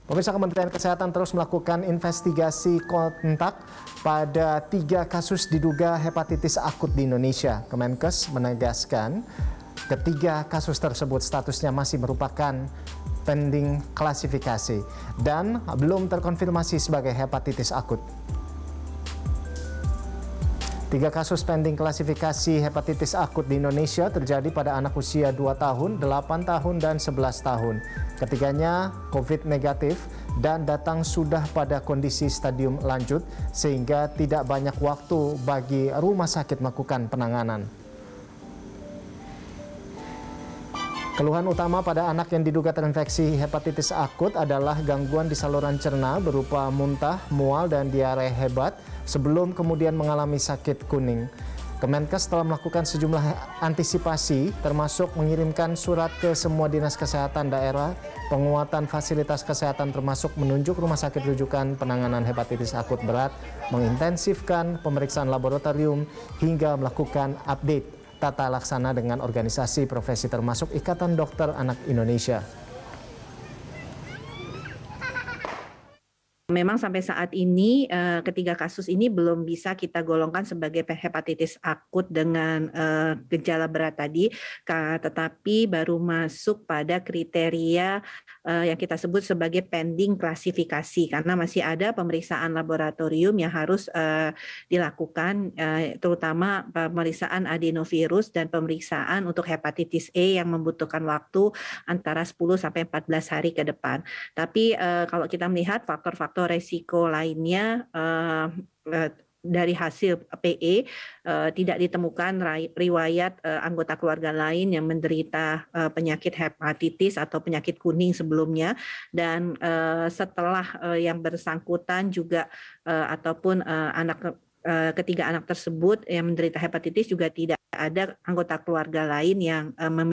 Pemirsa, Kementerian Kesehatan terus melakukan investigasi kontak pada 3 kasus diduga hepatitis akut di Indonesia. Kemenkes menegaskan ketiga kasus tersebut statusnya masih merupakan pending klasifikasi dan belum terkonfirmasi sebagai hepatitis akut. 3 kasus pending klasifikasi hepatitis akut di Indonesia terjadi pada anak usia 2 tahun, 8 tahun, dan 11 tahun. Ketiganya COVID negatif dan datang sudah pada kondisi stadium lanjut sehingga tidak banyak waktu bagi rumah sakit melakukan penanganan. Keluhan utama pada anak yang diduga terinfeksi hepatitis akut adalah gangguan di saluran cerna berupa muntah, mual, dan diare hebat sebelum kemudian mengalami sakit kuning. Kemenkes telah melakukan sejumlah antisipasi termasuk mengirimkan surat ke semua dinas kesehatan daerah, penguatan fasilitas kesehatan termasuk menunjuk rumah sakit rujukan penanganan hepatitis akut berat, mengintensifkan pemeriksaan laboratorium hingga melakukan update tata laksana dengan organisasi profesi termasuk Ikatan Dokter Anak Indonesia. Memang sampai saat ini ketiga kasus ini belum bisa kita golongkan sebagai hepatitis akut dengan gejala berat tadi, tetapi baru masuk pada kriteria yang kita sebut sebagai pending klasifikasi karena masih ada pemeriksaan laboratorium yang harus dilakukan, terutama pemeriksaan adenovirus dan pemeriksaan untuk hepatitis E yang membutuhkan waktu antara 10 sampai 14 hari ke depan. Tapi kalau kita melihat faktor-faktor resiko lainnya dari hasil PE tidak ditemukan riwayat anggota keluarga lain yang menderita penyakit hepatitis atau penyakit kuning sebelumnya, dan setelah yang bersangkutan juga ataupun ketiga anak tersebut yang menderita hepatitis juga tidak ada anggota keluarga lain yang